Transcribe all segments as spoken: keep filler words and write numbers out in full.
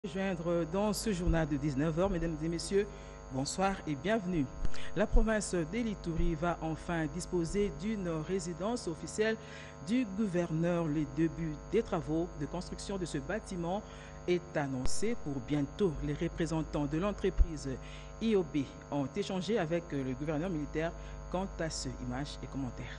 Joindre dans ce journal de dix-neuf heures, mesdames et messieurs, bonsoir et bienvenue. La province d'Elituri va enfin disposer d'une résidence officielle du gouverneur. Le début des travaux de construction de ce bâtiment est annoncé pour bientôt. Les représentants de l'entreprise I O B ont échangé avec le gouverneur militaire quant à ce. Images et commentaires.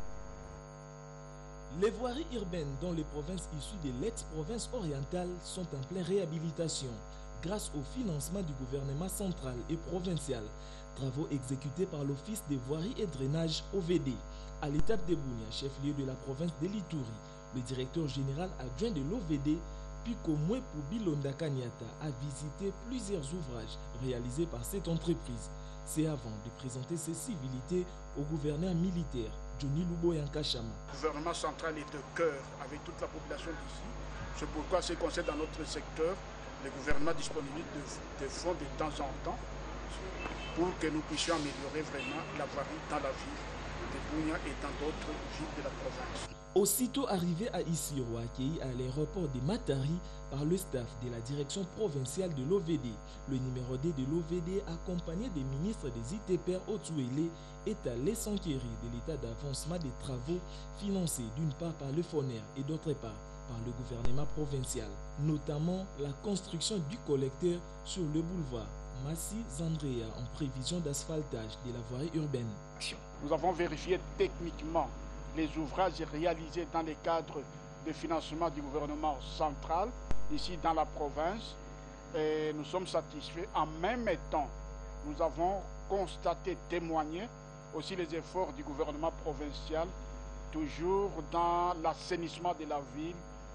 Les voiries urbaines dans les provinces issues de l'ex-province orientale sont en pleine réhabilitation grâce au financement du gouvernement central et provincial. Travaux exécutés par l'Office des voiries et drainage O V D. À l'étape de Bounia, chef-lieu de la province d'Elituri, le directeur général adjoint de l'O V D, Pikomwe Poubilonda Kanyata, a visité plusieurs ouvrages réalisés par cette entreprise. C'est avant de présenter ses civilités au gouverneur militaire, Johnny Lubo Yankashama. Le gouvernement central est de cœur avec toute la population d'ici. C'est pourquoi, ce qui concerne dans notre secteur, le gouvernement disponibilise des fonds de temps en temps pour que nous puissions améliorer vraiment la voirie dans la ville de Bounia et dans d'autres villes de la province. Aussitôt arrivé à Issiro, accueilli à l'aéroport de Matari par le staff de la direction provinciale de l'O V D, le numéro deux de l'O V D, accompagné des ministres des I T P R Otouélé, est allé s'enquérir de l'état d'avancement des travaux financés d'une part par le F O N E R et d'autre part par le gouvernement provincial, notamment la construction du collecteur sur le boulevard Massi Zandrea en prévision d'asphaltage de la voirie urbaine. Nous avons vérifié techniquement les ouvrages réalisés dans le cadre de financement du gouvernement central, ici dans la province, et nous sommes satisfaits. En même temps, nous avons constaté, témoigné aussi les efforts du gouvernement provincial, toujours dans l'assainissement de la ville,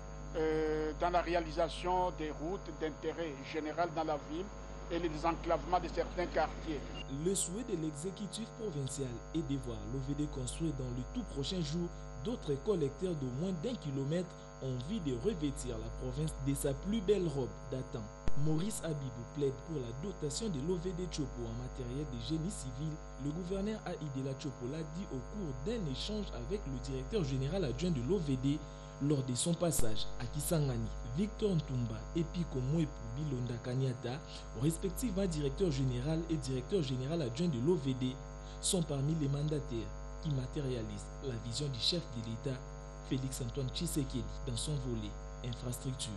euh, dans la réalisation des routes d'intérêt général dans la ville et le désenclavement de certains quartiers. Le souhait de l'exécutif provincial est de voir l'O V D construire dans les tout prochains jours d'autres collecteurs d'au moins d'un kilomètre en vue de revêtir la province de sa plus belle robe datant. Maurice Abibou plaide pour la dotation de l'O V D Chopo en matériel de génie civil. Le gouverneur Aïdela Chopo l'a dit au cours d'un échange avec le directeur général adjoint de l'O V D lors de son passage à Kisangani. Victor Ntumba et Pikomwe Poubilonda Kanyata, respectivement directeur général et directeur général adjoint de l'O V D, sont parmi les mandataires qui matérialisent la vision du chef de l'État, Félix-Antoine Tshisekedi, dans son volet infrastructure.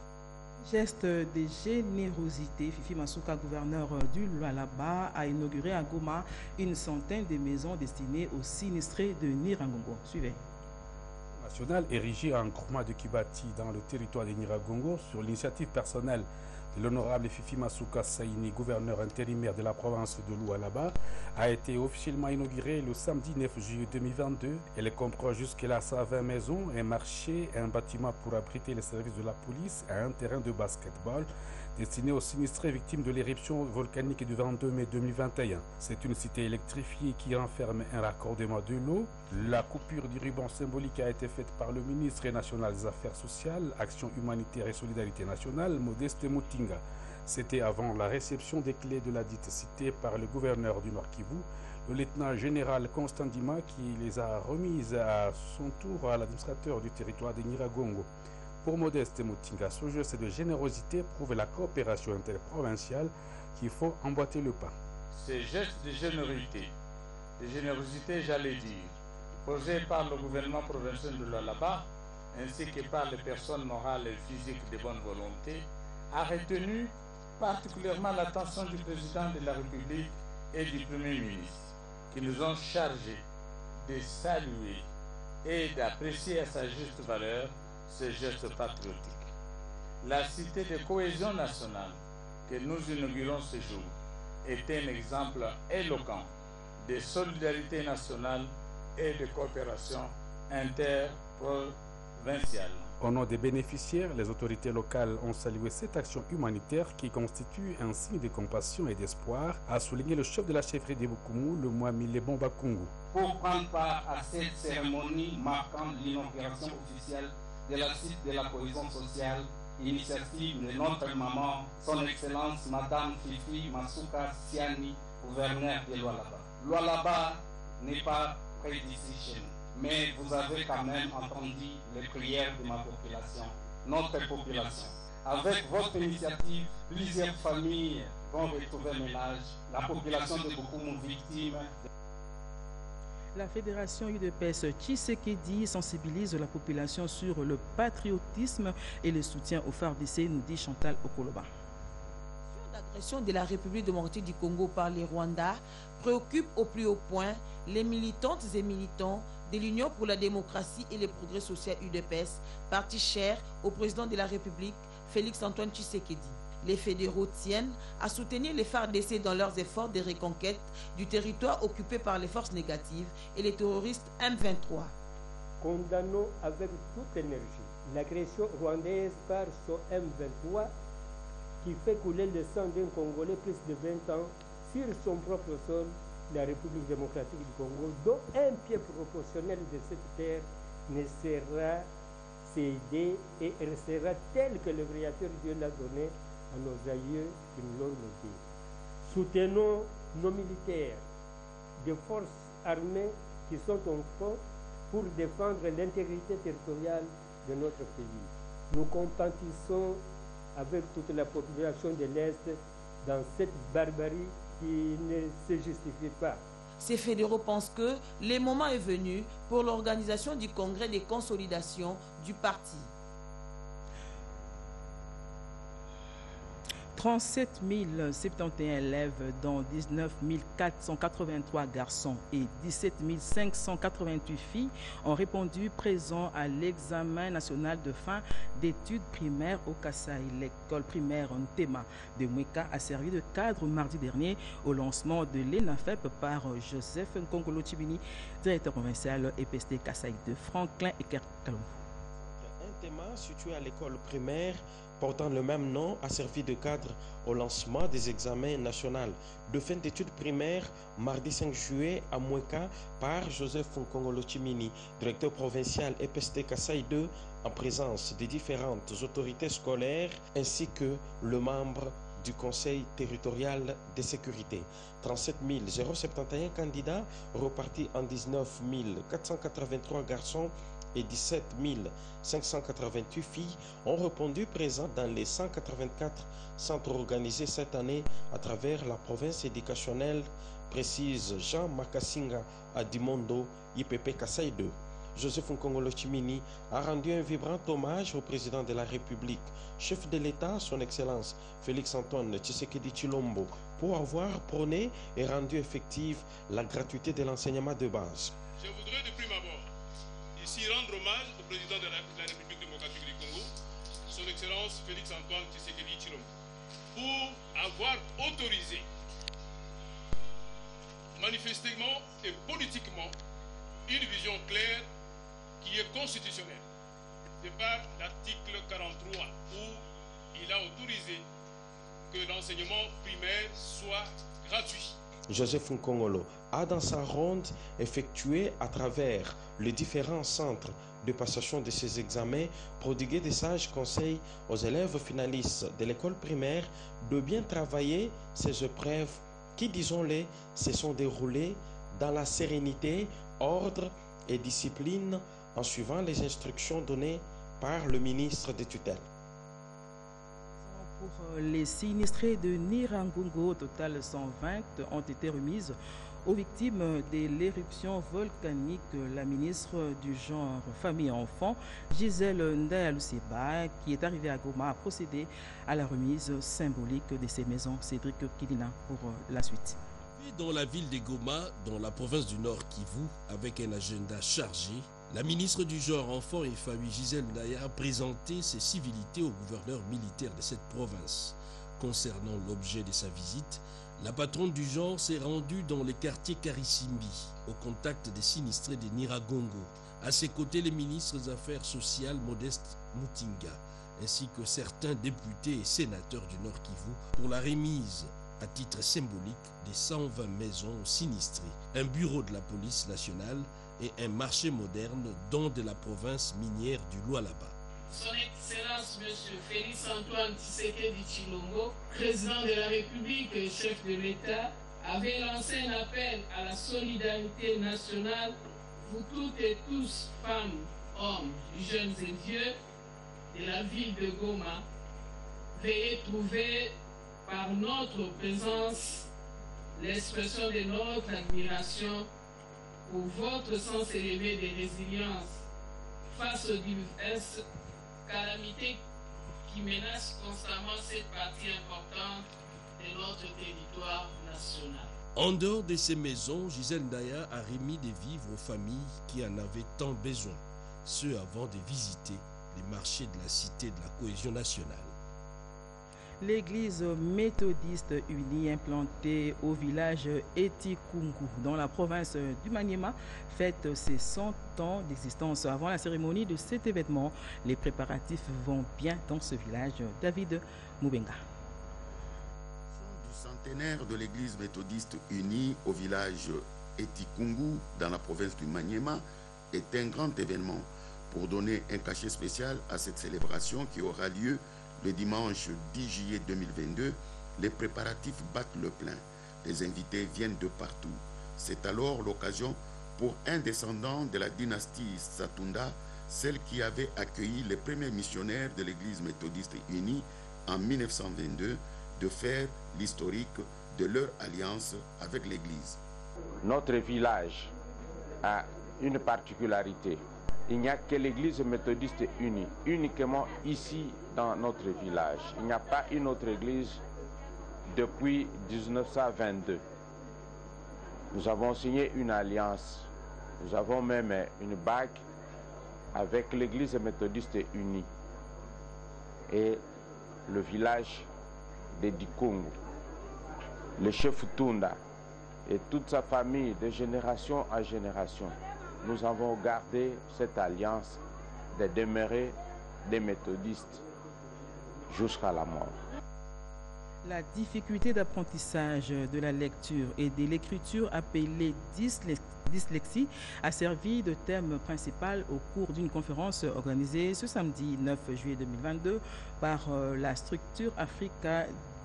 Geste de générosité, Fifi Masuka, gouverneur du Lualaba, a inauguré à Goma une centaine de maisons destinées aux sinistrés de Nyiragongo. Suivez. National érigé en groupement de Kibati dans le territoire de Nyiragongo sur l'initiative personnelle de l'honorable Fifi Masuka Saini, gouverneur intérimaire de la province de Lualaba, a été officiellement inauguré le samedi neuf juillet deux mille vingt-deux. Elle comprend jusque-là vingt maisons, un marché, un bâtiment pour abriter les services de la police et un terrain de basketball destiné aux sinistrés victimes de l'éruption volcanique du vingt-deux mai deux mille vingt et un. C'est une cité électrifiée qui renferme un raccordement de l'eau. La coupure du ruban symbolique a été faite par le ministre national des Affaires sociales, Action humanitaire et solidarité nationale, Modeste Mutinga. C'était avant la réception des clés de la dite cité par le gouverneur du Nord Kivu, le lieutenant général Constant Dima, qui les a remises à son tour à l'administrateur du territoire de Nyiragongo. Pour Modeste Mutinga, ce geste de générosité prouve la coopération interprovinciale qu'il faut emboîter le pas. Ces gestes de générosité, de générosité j'allais dire, posés par le gouvernement provincial de Lualaba, ainsi que par les personnes morales et physiques de bonne volonté, a retenu particulièrement l'attention du président de la République et du Premier ministre, qui nous ont chargés de saluer et d'apprécier à sa juste valeur ce geste patriotique. La cité de cohésion nationale que nous inaugurons ce jour est un exemple éloquent de solidarité nationale et de coopération interprovinciale. Au nom des bénéficiaires, les autorités locales ont salué cette action humanitaire qui constitue un signe de compassion et d'espoir, a souligné le chef de la chefferie de Bukumu, le Mwamile Bombakungu. Pour prendre part à cette cérémonie marquant l'inauguration officielle de la cité de la cohésion sociale, initiative de notre maman, son Excellence Madame Fifi Masuka Siani, gouverneur de Lualaba. Lualaba n'est pas près d'ici chez nous, mais vous avez quand même entendu les prières de ma population, notre population. avec votre initiative, plusieurs familles vont retrouver ménage. La population de Bokoumou victime. La fédération U D P S Tshisekedi sensibilise la population sur le patriotisme et le soutien aux F A R D C, nous dit Chantal Okoloba. L'agression de la République démocratique du Congo par les Rwandais préoccupe au plus haut point les militantes et militants de l'Union pour la démocratie et le progrès social U D P S, parti cher au président de la République, Félix-Antoine Tshisekedi. Les fédéraux tiennent à soutenir les F A R D C dans leurs efforts de reconquête du territoire occupé par les forces négatives et les terroristes M vingt-trois. Condamnons avec toute énergie l'agression rwandaise par son M vingt-trois qui fait couler le sang d'un Congolais plus de vingt ans sur son propre sol, la République démocratique du Congo, dont un pied proportionnel de cette terre ne sera cédé et restera tel que le Créateur Dieu l'a donné à nos aïeux qui nous l'ont noté. Soutenons nos militaires des forces armées qui sont en front pour défendre l'intégrité territoriale de notre pays. Nous compatissons avec toute la population de l'Est dans cette barbarie qui ne se justifie pas. Ces fédéraux pensent que le moment est venu pour l'organisation du congrès de consolidation du parti. trente-sept mille soixante et un élèves, dont dix-neuf mille quatre cent quatre-vingt-trois garçons et dix-sept mille cinq cent quatre-vingt-huit filles, ont répondu présents à l'examen national de fin d'études primaires au Kasaï. L'école primaire Ntema de Mweka a servi de cadre mardi dernier au lancement de l'ENAFEP par Joseph Nkongolo Tshibini, directeur provincial E P S T Kasaï de Franklin et Kalongo. Ntema, situé à l'école primaire portant le même nom, a servi de cadre au lancement des examens nationaux de fin d'études primaires mardi cinq juillet à Mweka par Joseph Nkongolo Tshibini, directeur provincial E P S T Kasaï deux, en présence des différentes autorités scolaires ainsi que le membre du Conseil territorial de sécurité. trente-sept mille soixante et un candidats repartis en dix-neuf mille quatre cent quatre-vingt-trois garçons et dix-sept mille cinq cent quatre-vingt-huit filles ont répondu présents dans les cent quatre-vingt-quatre centres organisés cette année à travers la province éducationnelle, précise Jean Makasinga Adimondo, I P P Kasaï deux. Joseph Nkongolo Tshibini a rendu un vibrant hommage au président de la République, chef de l'État, son Excellence Félix-Antoine Tshisekedi Tshilombo, pour avoir prôné et rendu effective la gratuité de l'enseignement de base. Je voudrais de prime abord ici rendre hommage au président de la, de la République démocratique du Congo, son Excellence Félix-Antoine Tshisekedi Tshilombo, pour avoir autorisé manifestement et politiquement une vision claire qui est constitutionnelle de par l'article quarante-trois où il a autorisé que l'enseignement primaire soit gratuit. Joseph Nkongolo a dans sa ronde effectué à travers les différents centres de passation de ces examens prodigué des sages conseils aux élèves finalistes de l'école primaire de bien travailler ces épreuves qui, disons-le, se sont déroulées dans la sérénité, ordre et discipline en suivant les instructions données par le ministre des tutelles. Pour les sinistrés de Nyiragongo, au total cent vingt ont été remises aux victimes de l'éruption volcanique. La ministre du genre, famille et enfants, Gisèle Ndayaluseba, qui est arrivée à Goma, a procédé à la remise symbolique de ces maisons. Cédric Kidina pour la suite. Dans la ville de Goma, dans la province du Nord Kivu, avec un agenda chargé, la ministre du genre, enfants et famille Gisèle Ndaya a présenté ses civilités au gouverneur militaire de cette province. Concernant l'objet de sa visite, la patronne du genre s'est rendue dans les quartiers Karisimbi, au contact des sinistrés de Nyiragongo. À ses côtés, les ministres des Affaires sociales Modeste Mutinga, ainsi que certains députés et sénateurs du Nord Kivu pour la remise à titre symbolique des cent vingt maisons sinistrées, un bureau de la police nationale et un marché moderne dont de la province minière du Lualaba. Son Excellence M. Félix-Antoine Tshisekedi Tshilombo, président de la République et chef de l'État, avait lancé un appel à la solidarité nationale, vous toutes et tous, femmes, hommes, jeunes et vieux, de la ville de Goma, veuillez trouver par notre présence l'expression de notre admiration pour votre sens élevé de résilience face aux diverses calamités qui menacent constamment cette partie importante de notre territoire national. En dehors de ces maisons, Gisèle Ndaya a remis des vivres aux familles qui en avaient tant besoin, ce avant de visiter les marchés de la Cité de la Cohésion nationale. L'église méthodiste unie implantée au village Etikungu dans la province du Maniema fête ses cent ans d'existence. Avant la cérémonie de cet événement, les préparatifs vont bien dans ce village. David Moubenga. Du centenaire de l'église méthodiste unie au village Etikungu dans la province du Maniema est un grand événement pour donner un cachet spécial à cette célébration qui aura lieu le dimanche dix juillet deux mille vingt-deux. Les préparatifs battent le plein. Les invités viennent de partout. C'est alors l'occasion pour un descendant de la dynastie Satunda, celle qui avait accueilli les premiers missionnaires de l'église méthodiste unie en mille neuf cent vingt-deux, de faire l'historique de leur alliance avec l'église. Notre village a une particularité. Il n'y a que l'église méthodiste unie, uniquement ici dans notre village. Il n'y a pas une autre église depuis mille neuf cent vingt-deux. Nous avons signé une alliance. Nous avons même une bague avec l'église méthodiste unie et le village de Dikungu. Le chef Tunda et toute sa famille de génération en génération. Nous avons gardé cette alliance de demeurer des méthodistes jusqu'à la mort. La difficulté d'apprentissage de la lecture et de l'écriture appelée dyslexie a servi de thème principal au cours d'une conférence organisée ce samedi neuf juillet deux mille vingt-deux par la structure Africa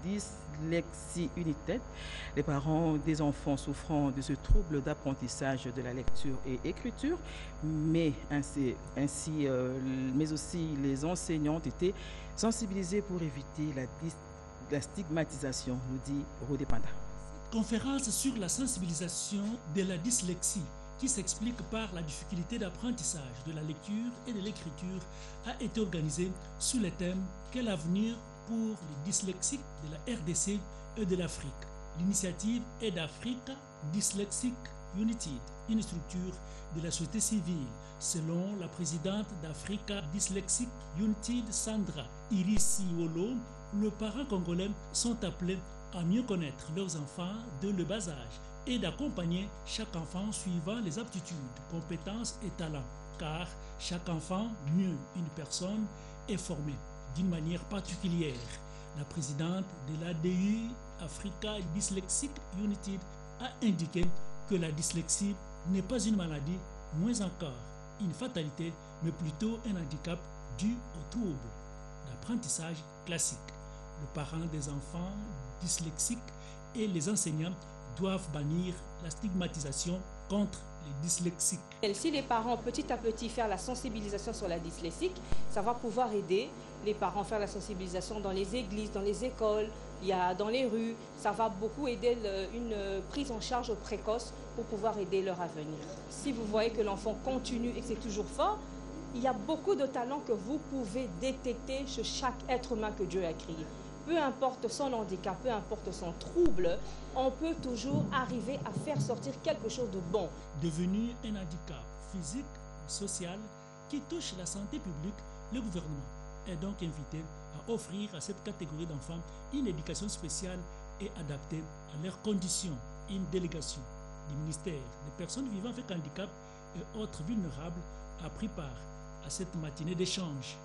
Dyslexie United. Les parents des enfants souffrant de ce trouble d'apprentissage de la lecture et écriture, mais ainsi, ainsi euh, mais aussi les enseignants ont été sensibilisés pour éviter la, la stigmatisation, nous dit Rodé Panda. Cette conférence sur la sensibilisation de la dyslexie, qui s'explique par la difficulté d'apprentissage de la lecture et de l'écriture, a été organisée sous le thème « Quel avenir pour les dyslexiques de la R D C et de l'Afrique ». L'initiative est d'Africa Dyslexic United, une structure de la société civile. Selon la présidente d'Africa Dyslexic United, Sandra Irisiwolo, les parents congolais sont appelés à mieux connaître leurs enfants dès le bas âge et d'accompagner chaque enfant suivant les aptitudes, compétences et talents, car chaque enfant, mieux une personne, est formée d'une manière particulière. La présidente de l'A D U, Africa Dyslexic United, a indiqué que la dyslexie n'est pas une maladie, moins encore une fatalité, mais plutôt un handicap dû au trouble d'apprentissage classique. Les parents des enfants dyslexiques et les enseignants doivent bannir la stigmatisation contre les dyslexiques. Et si les parents petit à petit faire la sensibilisation sur la dyslexie, ça va pouvoir aider les parents à faire la sensibilisation dans les églises, dans les écoles, il y a dans les rues. Ça va beaucoup aider le, une prise en charge précoce pour pouvoir aider leur avenir. Si vous voyez que l'enfant continue et que c'est toujours fort, il y a beaucoup de talents que vous pouvez détecter chez chaque être humain que Dieu a créé. Peu importe son handicap, peu importe son trouble, on peut toujours arriver à faire sortir quelque chose de bon. Devenu un handicap physique, social, qui touche la santé publique, le gouvernement est donc invité à offrir à cette catégorie d'enfants une éducation spéciale et adaptée à leurs conditions. Une délégation du ministère des personnes vivant avec handicap et autres vulnérables a pris part à cette matinée d'échange.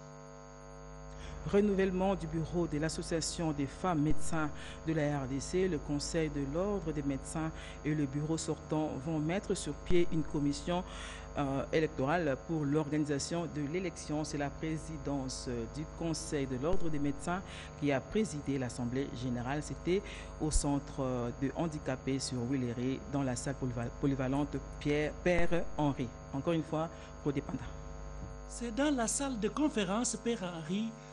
Renouvellement du bureau de l'Association des femmes médecins de la R D C, le Conseil de l'Ordre des médecins et le bureau sortant vont mettre sur pied une commission euh, électorale pour l'organisation de l'élection. C'est la présidence du Conseil de l'Ordre des médecins qui a présidé l'Assemblée générale. C'était au centre de handicapés sur Willeray, dans la salle polyvalente Pierre Père Henri. Encore une fois, pour Dépendant. C'est dans la salle de conférence Père Henri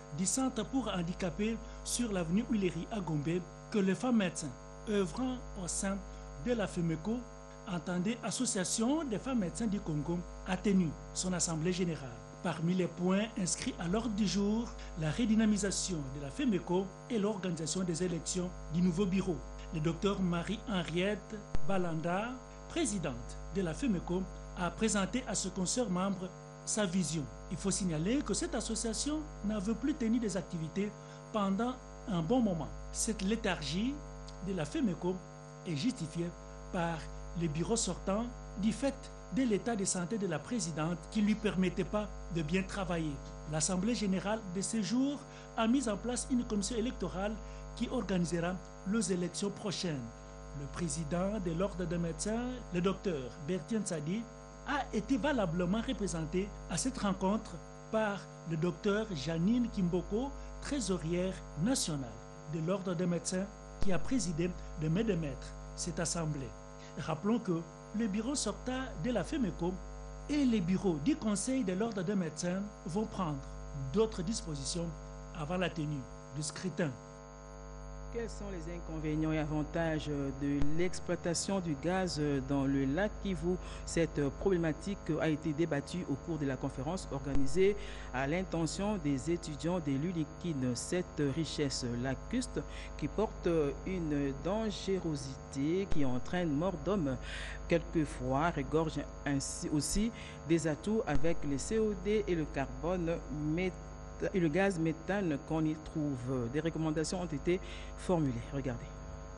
du Centre pour handicapés sur l'avenue Huileri à Gombe que les femmes médecins œuvrant au sein de la FEMECO, entendez Association des femmes médecins du Congo, a tenu son assemblée générale. Parmi les points inscrits à l'ordre du jour, la redynamisation de la FEMECO et l'organisation des élections du nouveau bureau. Le docteur Marie-Henriette Balanda, présidente de la FEMECO, a présenté à ce concert membre sa vision. Il faut signaler que cette association n'avait plus tenu des activités pendant un bon moment. Cette léthargie de la FEMECO est justifiée par le bureau sortant du fait de l'état de santé de la présidente qui ne lui permettait pas de bien travailler. L'Assemblée générale de ce jour a mis en place une commission électorale qui organisera les élections prochaines. Le président de l'Ordre des médecins, le docteur Bertien Tsadi, a été valablement représenté à cette rencontre par le docteur Janine Kimboko, trésorière nationale de l'Ordre des médecins qui a présidé de mai de maître cette assemblée. Rappelons que le bureau sortant de la FEMECO et les bureaux du Conseil de l'Ordre des médecins vont prendre d'autres dispositions avant la tenue du scrutin. Quels sont les inconvénients et avantages de l'exploitation du gaz dans le lac Kivu? Cette problématique a été débattue au cours de la conférence organisée à l'intention des étudiants de l'U L I C I N. Cette richesse lacustre qui porte une dangerosité qui entraîne mort d'homme quelquefois regorge ainsi aussi des atouts avec le C O D et le carbone méthane et le gaz méthane qu'on y trouve. Des recommandations ont été formulées. Regardez.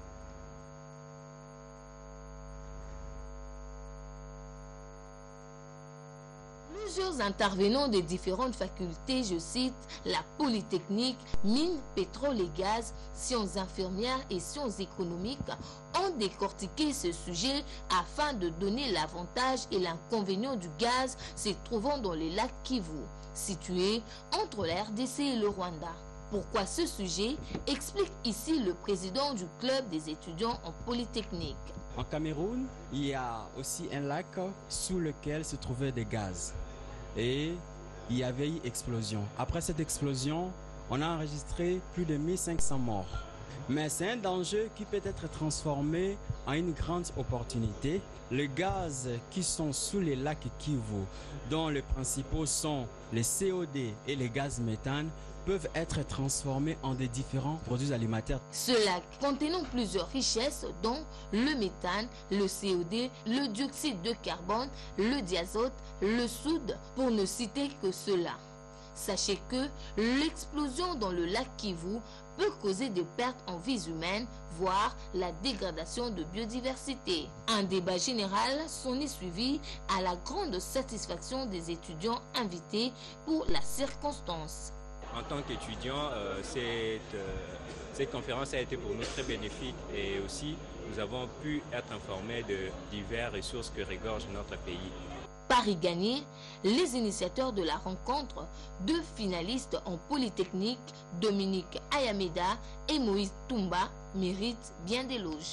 Plusieurs intervenants des différentes facultés, je cite, la Polytechnique, mines, pétrole et gaz, sciences infirmières et sciences économiques, ont décortiqué ce sujet afin de donner l'avantage et l'inconvénient du gaz se trouvant dans les lacs Kivu, situé entre la R D C et le Rwanda. Pourquoi ce sujet? Explique ici le président du club des étudiants en Polytechnique. En Cameroun, il y a aussi un lac sous lequel se trouvaient des gaz. Et il y avait eu explosion. Après cette explosion, on a enregistré plus de mille cinq cents morts. Mais c'est un danger qui peut être transformé en une grande opportunité. Les gaz qui sont sous les lacs Kivu, dont les principaux sont les C O D et les gaz méthane, peuvent être transformés en des différents produits alimentaires. Ce lac contenant plusieurs richesses dont le méthane, le C O D, le dioxyde de carbone, le diazote, le soude, pour ne citer que cela. Sachez que l'explosion dans le lac Kivu peut causer des pertes en vies humaines, voire la dégradation de biodiversité. Un débat général s'en est suivi à la grande satisfaction des étudiants invités pour la circonstance. En tant qu'étudiant, euh, cette, euh, cette conférence a été pour nous très bénéfique et aussi nous avons pu être informés de diverses ressources que regorge notre pays. Paris gagné, les initiateurs de la rencontre, deux finalistes en Polytechnique, Dominique Ayameda et Moïse Toumba, méritent bien des éloges.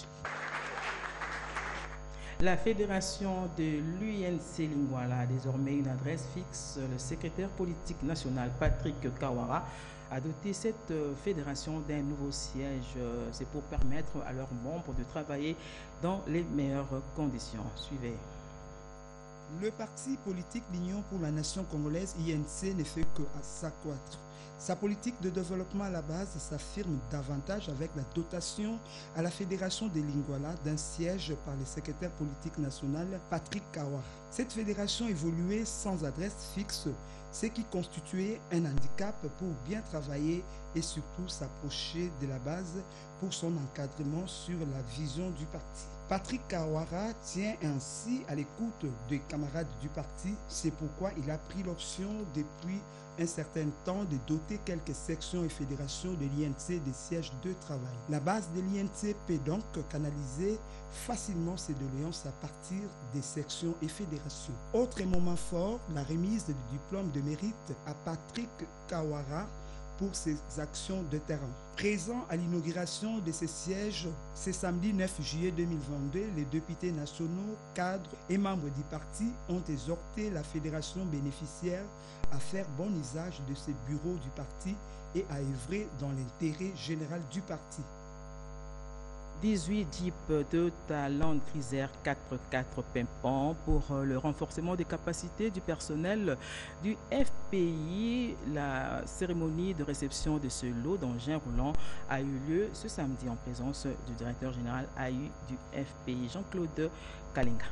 La fédération de l'U N C Lingwala a désormais une adresse fixe. Le secrétaire politique national Patrick Kawara a doté cette fédération d'un nouveau siège. C'est pour permettre à leurs membres de travailler dans les meilleures conditions. Suivez. Le parti politique l'Union pour la nation congolaise, I N C, ne fait que s'accroître. Sa politique de développement à la base s'affirme davantage avec la dotation à la Fédération des Lingwala d'un siège par le secrétaire politique national Patrick Kawara. Cette fédération évoluait sans adresse fixe, ce qui constituait un handicap pour bien travailler et surtout s'approcher de la base pour son encadrement sur la vision du parti. Patrick Kawara tient ainsi à l'écoute des camarades du parti. C'est pourquoi il a pris l'option depuis un certain temps de doter quelques sections et fédérations de l'I N C des sièges de travail. La base de l'I N C peut donc canaliser facilement ses doléances à partir des sections et fédérations. Autre moment fort, la remise du diplôme de mérite à Patrick Kawara pour ses actions de terrain. Présent à l'inauguration de ces sièges, ce samedi neuf juillet deux mille vingt-deux, les députés nationaux, cadres et membres du parti ont exhorté la fédération bénéficiaire à faire bon usage de ces bureaux du parti et à œuvrer dans l'intérêt général du parti. dix-huit jeeps de Land Cruiser quatre quatre Pimpant pour le renforcement des capacités du personnel du F P I. La cérémonie de réception de ce lot d'engins roulants a eu lieu ce samedi en présence du directeur général A U du F P I, Jean-Claude Kalinga.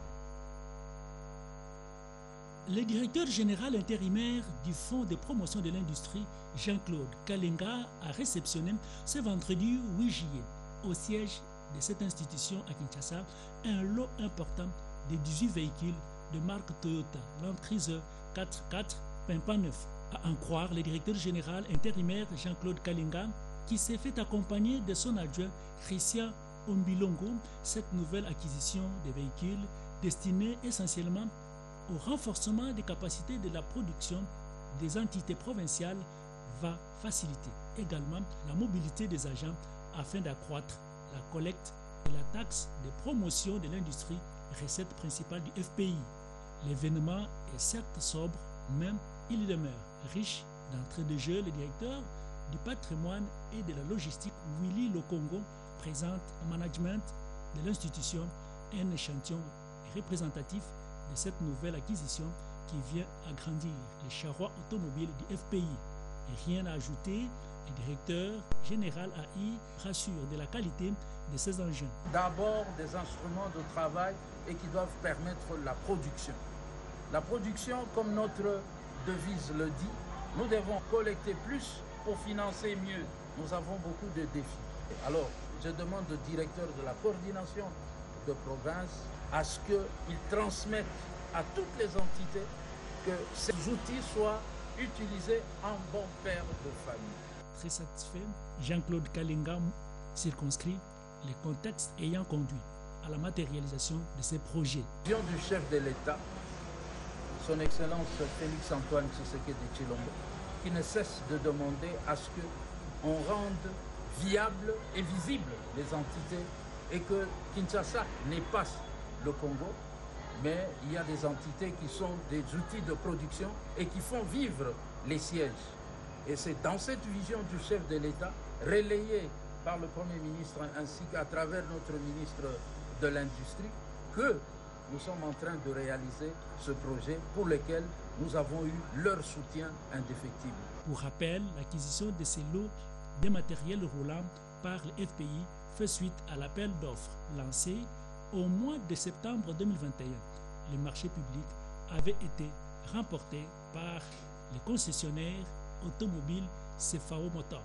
Le directeur général intérimaire du Fonds de promotion de l'industrie, Jean-Claude Kalinga, a réceptionné ce vendredi huit juillet au siège de cette institution à Kinshasa un lot important de dix-huit véhicules de marque Toyota Land Cruiser quatre quatre Pimpant neuf. À en croire le directeur général intérimaire Jean-Claude Kalinga, qui s'est fait accompagner de son adjoint Christian Ombilongo, cette nouvelle acquisition de véhicules destinée essentiellement au renforcement des capacités de la production des entités provinciales va faciliter également la mobilité des agents afin d'accroître la collecte et la taxe de promotion de l'industrie, recette principale du F P I. L'événement est certes sobre, même il demeure riche d'entrée de jeu. Le directeur du patrimoine et de la logistique, Willy Lokongo, présente au management de l'institution un échantillon représentatif de cette nouvelle acquisition qui vient agrandir les charrois automobiles du F P I. Et rien à ajouter, le directeur général A I rassure de la qualité de ces engins. D'abord des instruments de travail et qui doivent permettre la production. La production, comme notre devise le dit, nous devons collecter plus pour financer mieux. Nous avons beaucoup de défis. Alors, je demande au directeur de la coordination de province à ce qu'il transmette à toutes les entités que ces outils soient utilisés en bon père de famille. Très satisfait, Jean-Claude Kalinga circonscrit les contextes ayant conduit à la matérialisation de ces projets. Vision du chef de l'État, son Excellence Félix Antoine Tshisekedi Tshilombo, qui ne cesse de demander à ce qu'on rende viables et visibles les entités et que Kinshasa n'est pas le Congo, mais il y a des entités qui sont des outils de production et qui font vivre les sièges. Et c'est dans cette vision du chef de l'État, relayée par le Premier ministre ainsi qu'à travers notre ministre de l'Industrie, que nous sommes en train de réaliser ce projet pour lequel nous avons eu leur soutien indéfectible. Pour rappel, l'acquisition de ces lots de matériel roulant par le F P I fait suite à l'appel d'offres lancé au mois de septembre deux mille vingt et un. Le marché public avait été remporté par les concessionnaires automobiles Cefao Motors.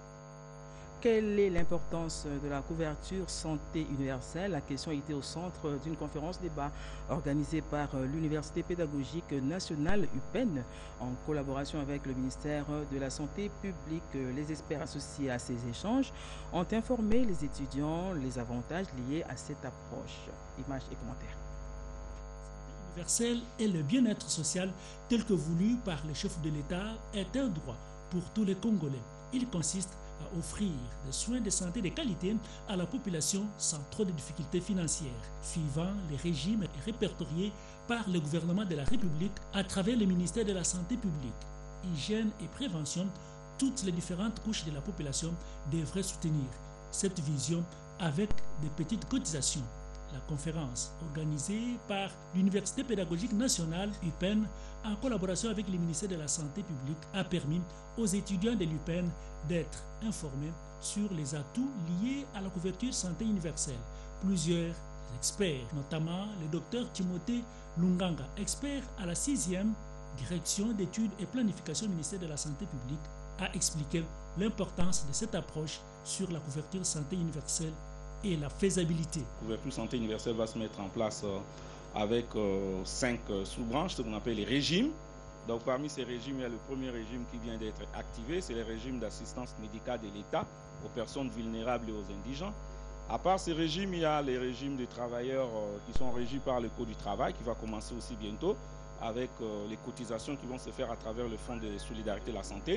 Quelle est l'importance de la couverture santé universelle? La question a été au centre d'une conférence débat organisée par l'Université pédagogique nationale U P E N en collaboration avec le ministère de la Santé publique. Les experts associés à ces échanges ont informé les étudiants les avantages liés à cette approche. Images et commentaires. Universel et le bien-être social tel que voulu par les chefs de l'État est un droit pour tous les Congolais. Il consiste à offrir des soins de santé de qualité à la population sans trop de difficultés financières, suivant les régimes répertoriés par le gouvernement de la République à travers le ministère de la Santé publique. Hygiène et prévention, toutes les différentes couches de la population devraient soutenir cette vision avec des petites cotisations. La conférence organisée par l'Université pédagogique nationale U P E N en collaboration avec le ministère de la Santé publique a permis aux étudiants de l'U P E N d'être informés sur les atouts liés à la couverture santé universelle. Plusieurs experts, notamment le docteur Timothée Lunganga, expert à la sixième direction d'études et planification du ministère de la Santé publique, a expliqué l'importance de cette approche sur la couverture santé universelle et la faisabilité. La couverture santé universelle va se mettre en place euh, avec euh, cinq euh, sous-branches, ce qu'on appelle les régimes. Donc parmi ces régimes, il y a le premier régime qui vient d'être activé, c'est le régime d'assistance médicale de l'État aux personnes vulnérables et aux indigents. À part ces régimes, il y a les régimes des travailleurs euh, qui sont régis par le Code du travail, qui va commencer aussi bientôt, avec euh, les cotisations qui vont se faire à travers le Fonds de solidarité de la santé.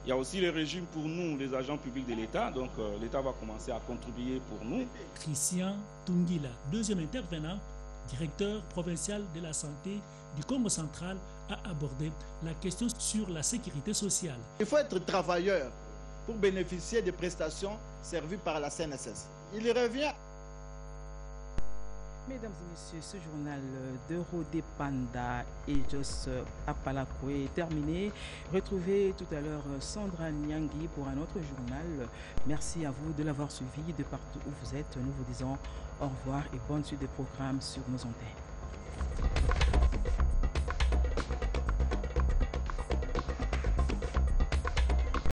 Il y a aussi le régime pour nous, les agents publics de l'État. Donc euh, l'État va commencer à contribuer pour nous. Christian Tungila, deuxième intervenant, directeur provincial de la santé du Congo central, a abordé la question sur la sécurité sociale. Il faut être travailleur pour bénéficier des prestations servies par la C N S S. Il revient. Mesdames et messieurs, ce journal de Rodé Panda et Jos Apalakwe est terminé. Retrouvez tout à l'heure Sandra Nyangui pour un autre journal. Merci à vous de l'avoir suivi de partout où vous êtes. Nous vous disons au revoir et bonne suite de programmes sur nos antennes.